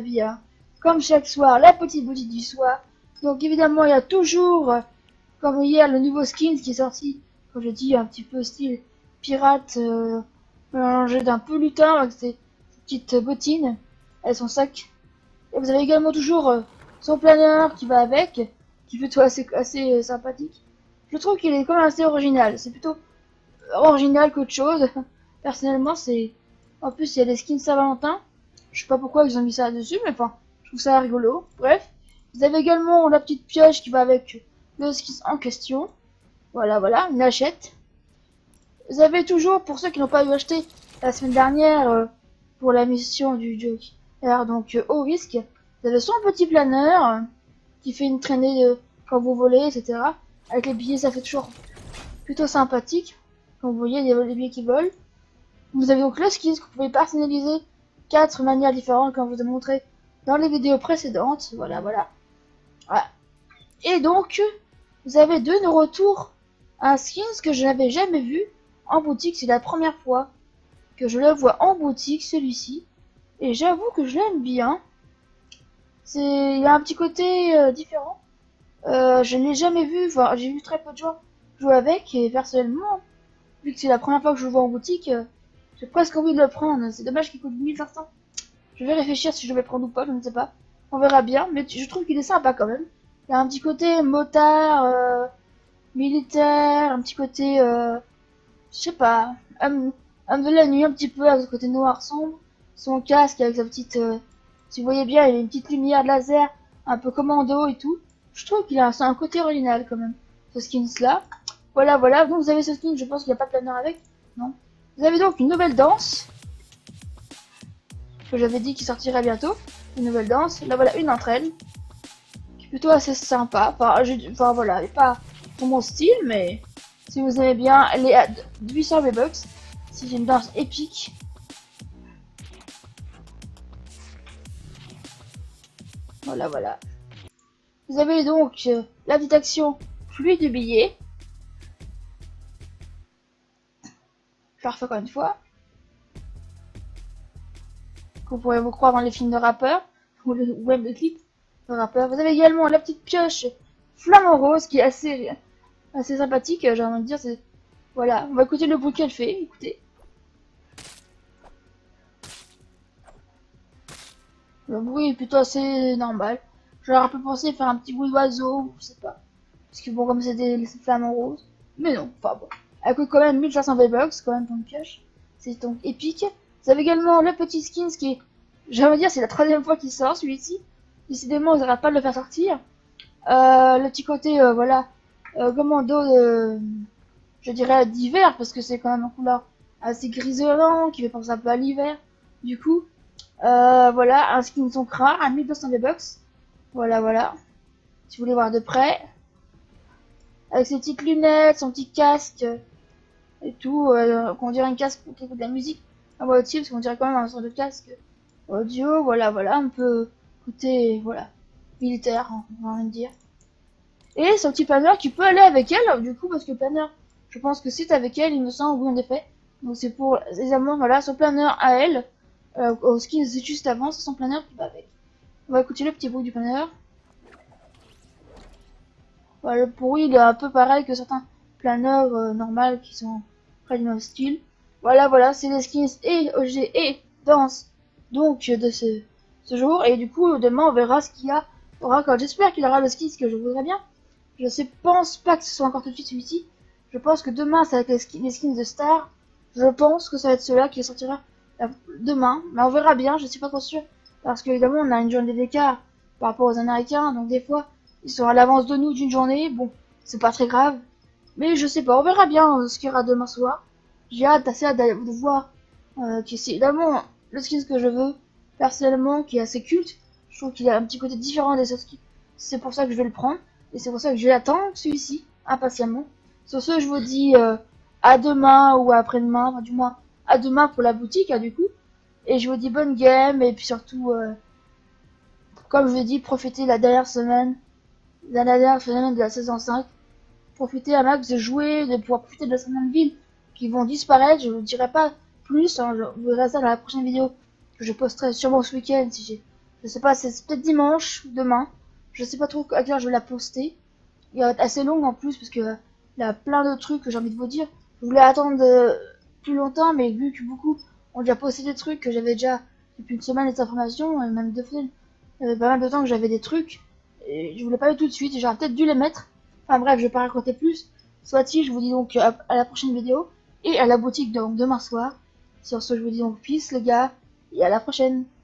bien, comme chaque soir, la petite boutique du soir. Donc évidemment, il y a toujours, comme hier, le nouveau skin qui est sorti, comme je dis, un petit peu style pirate, mélangé d'un peu lutin avec ses petites bottines et son sac. Et vous avez également toujours son planeur qui va avec, qui est plutôt assez sympathique. Je trouve qu'il est quand même assez original. C'est plutôt original qu'autre chose. Personnellement, c'est... En plus, il y a des skins Saint-Valentin. Je sais pas pourquoi ils ont mis ça dessus, mais enfin, je trouve ça rigolo. Bref, vous avez également la petite pioche qui va avec le skin en question. Voilà, voilà, une hachette. Vous avez toujours, pour ceux qui n'ont pas eu acheté la semaine dernière, pour la mission du jeu, donc au risque, vous avez son petit planeur qui fait une traînée quand vous volez, etc. Avec les billets, ça fait toujours plutôt sympathique. Comme vous voyez, il y a les billets qui volent. Vous avez donc le skin que vous pouvez personnaliser 4 manières différentes, comme je vous ai montré dans les vidéos précédentes. Voilà, voilà. Voilà. Et donc, vous avez de retour un skin que je n'avais jamais vu en boutique. C'est la première fois que je le vois en boutique, celui-ci. Et j'avoue que je l'aime bien. Il y a un petit côté différent. Je ne l'ai jamais vu, enfin, j'ai vu très peu de gens jouer avec. Et personnellement, vu que c'est la première fois que je le vois en boutique, j'ai presque envie de le prendre. C'est dommage qu'il coûte 1500. Je vais réfléchir si je vais le prendre ou pas, je ne sais pas. On verra bien, mais je trouve qu'il est sympa quand même. Il y a un petit côté motard, militaire, un petit côté, je sais pas, homme de la nuit un petit peu, avec ce côté noir sombre. Son casque avec sa petite, si vous voyez bien, il a une petite lumière de laser, un peu commando et tout. Je trouve qu'il a un côté original quand même, ce skin là. Voilà, voilà, donc vous avez ce skin, je pense qu'il n'y a pas de planeur avec, non. Vous avez donc une nouvelle danse, que j'avais dit qu'il sortirait bientôt, une nouvelle danse. Là voilà une d'entre elles, qui est plutôt assez sympa. Enfin voilà, elle est pas pour mon style, mais si vous aimez bien, elle est à 800 V-Bucks. C'est une danse épique. Voilà, voilà. Vous avez donc la petite action pluie de billets. Je la refais encore une fois. Vous pourrez vous croire dans les films de rappeurs ou même de clips de rappeurs. Vous avez également la petite pioche flamant rose qui est assez sympathique. J'ai envie de dire, c'est voilà. On va écouter le bruit qu'elle fait. Écoutez. Le bruit est plutôt assez normal. J'aurais un peu pensé faire un petit bruit d'oiseau, je sais pas. Parce que bon, comme c'est des flamants roses. Mais non, enfin bon. Elle coûte quand même 1500 V-Bucks, quand même pour une pioche. C'est donc épique. Vous avez également le petit skin qui est, j'ai envie de dire, c'est la 3e fois qu'il sort celui-ci. Décidément, ils n'arrêtent pas de le faire sortir. Le petit côté, voilà, commando, je dirais d'hiver, parce que c'est quand même un couleur assez grisonnant, qui fait penser un peu à l'hiver. Du coup, voilà, un skin son rare à 1200 V-Bucks. Voilà, voilà. Si vous voulez voir de près. Avec ses petites lunettes, son petit casque et tout, qu'on dirait un casque qui écoute de la musique à voix au-dessus, parce qu'on dirait quand même un sort de casque audio, voilà, voilà, un peu côté, voilà, militaire, hein, on va rien dire. Et son petit planeur qui peut aller avec elle, du coup, parce que le planeur, je pense que c'est avec elle, il me semble, oui, en effet. Donc c'est pour les amants, voilà, son planeur à elle, au skin c'est juste avant, c'est son planeur qui va avec. On va écouter le petit bruit du planeur. Voilà, le bruit il est un peu pareil que certains planeurs normaux qui sont près du même style. Voilà, voilà, c'est les skins et OG et danse donc de ce jour. Et du coup, demain on verra ce qu'il y a. Quand j'espère qu'il aura le skin que je voudrais bien. Je pense pas que ce soit encore tout de suite celui-ci. Je pense que demain ça va être les skins de Star. Je pense que ça va être ceux-là qui sortira demain. Mais on verra bien, je suis pas trop sûr. Parce qu'évidemment on a une journée d'écart par rapport aux Américains. Donc des fois ils sont à l'avance de nous d'une journée. Bon, c'est pas très grave. Mais je sais pas, on verra bien ce qu'il y aura demain soir. J'ai assez hâte de voir que c'est évidemment le skin que je veux. Personnellement, qui est assez culte. Je trouve qu'il a un petit côté différent des autres skins. C'est pour ça que je vais le prendre. Et c'est pour ça que je vais attendre celui-ci, impatiemment. Sur ce, je vous dis à demain ou après-demain. Enfin, du moins, à demain pour la boutique, hein, du coup. Et je vous dis bonne game. Et puis surtout, comme je vous ai dit, profitez de la dernière semaine de la saison 5. Profitez à max de jouer, de pouvoir profiter de certaines villes qui vont disparaître. Je vous dirai pas plus, hein, vous verrez ça dans la prochaine vidéo que je posterai sûrement ce week-end si j'ai Je sais pas, c'est peut-être dimanche, demain. Je sais pas trop à quelle heure je vais la poster. Il va être assez longue en plus parce que il y a plein de trucs que j'ai envie de vous dire. Je voulais attendre plus longtemps, mais vu que beaucoup ont déjà posté des trucs que j'avais déjà depuis une semaine les informations, et même 2 semaines, pas mal de temps que j'avais des trucs. Et je voulais pas aller tout de suite, j'aurais peut-être dû les mettre. Enfin bref, je vais pas raconter plus. Soit-il, je vous dis donc à la prochaine vidéo et à la boutique donc demain soir. Sur ce, je vous dis donc peace les gars et à la prochaine.